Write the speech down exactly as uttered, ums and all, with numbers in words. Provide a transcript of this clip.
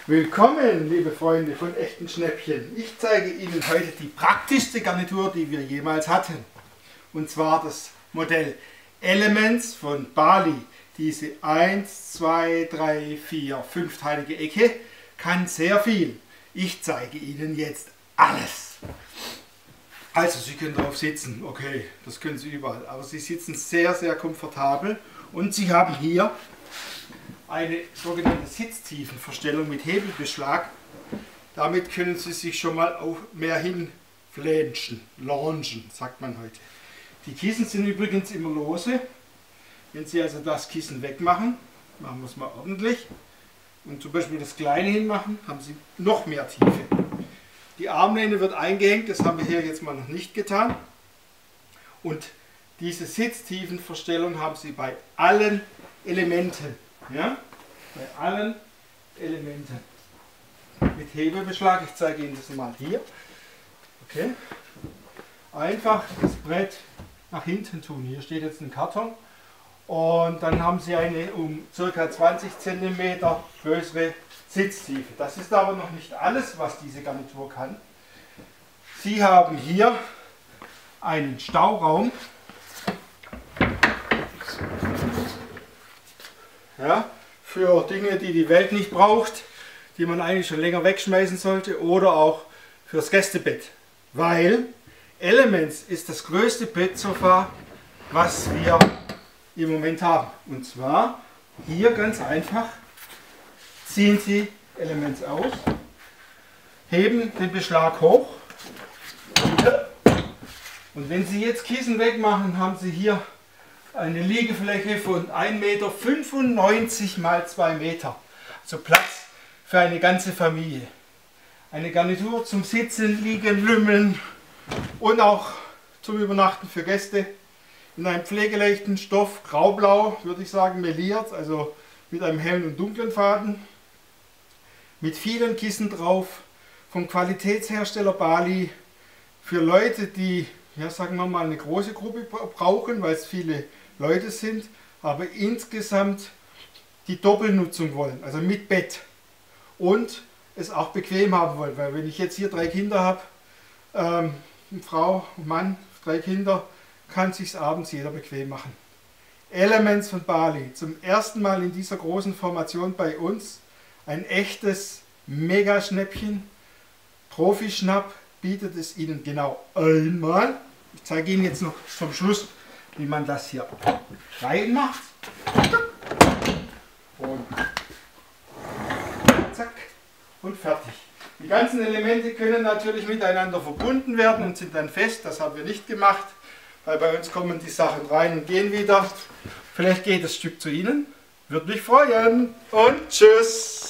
Willkommen, liebe Freunde von echten Schnäppchen. Ich zeige Ihnen heute die praktischste Garnitur, die wir jemals hatten. Und zwar das Modell Elements von Bali. Diese eins, zwei, drei, vier, fünfteilige Ecke kann sehr viel. Ich zeige Ihnen jetzt alles. Also Sie können drauf sitzen, okay, das können Sie überall. Aber Sie sitzen sehr, sehr komfortabel und Sie haben hier eine sogenannte Sitztiefenverstellung mit Hebelbeschlag. Damit können Sie sich schon mal auf mehr hinflänschen, launchen, sagt man heute. Die Kissen sind übrigens immer lose. Wenn Sie also das Kissen wegmachen, machen wir es mal ordentlich, und zum Beispiel das kleine hinmachen, haben Sie noch mehr Tiefe. Die Armlehne wird eingehängt, das haben wir hier jetzt mal noch nicht getan. Und diese Sitztiefenverstellung haben Sie bei allen Elementen. Ja? Bei allen Elementen. Mit Hebelbeschlag, ich zeige Ihnen das mal hier. Okay. Einfach das Brett nach hinten tun. Hier steht jetzt ein Karton. Und dann haben Sie eine um ca. zwanzig Zentimeter größere Sitztiefe. Das ist aber noch nicht alles, was diese Garnitur kann. Sie haben hier einen Stauraum. Ja, für Dinge, die die Welt nicht braucht, die man eigentlich schon länger wegschmeißen sollte, oder auch fürs Gästebett. Weil Elements ist das größte Bettsofa, was wir im Moment haben. Und zwar hier ganz einfach, ziehen Sie Elements aus, heben den Beschlag hoch, und wenn Sie jetzt Kissen wegmachen, haben Sie hier eine Liegefläche von ein Meter fünfundneunzig mal zwei Meter. Also Platz für eine ganze Familie. Eine Garnitur zum Sitzen, Liegen, Lümmeln und auch zum Übernachten für Gäste. In einem pflegeleichten Stoff, graublau, würde ich sagen, meliert, also mit einem hellen und dunklen Faden. Mit vielen Kissen drauf, vom Qualitätshersteller Bali. Für Leute, die, ja, sagen wir mal, eine große Gruppe brauchen, weil es viele Leute sind, aber insgesamt die Doppelnutzung wollen, also mit Bett, und es auch bequem haben wollen, weil wenn ich jetzt hier drei Kinder habe, ähm, eine Frau, ein Mann, drei Kinder, kann sich abends jeder bequem machen. Elements von Bali, zum ersten Mal in dieser großen Formation bei uns, ein echtes Mega-Schnäppchen, Profi-Schnapp, bietet es Ihnen genau einmal. Ich zeige Ihnen jetzt noch zum Schluss, wie man das hier reinmacht. Und zack und fertig. Die ganzen Elemente können natürlich miteinander verbunden werden und sind dann fest. Das haben wir nicht gemacht, weil bei uns kommen die Sachen rein und gehen wieder. Vielleicht geht das Stück zu Ihnen. Würde mich freuen. Und tschüss.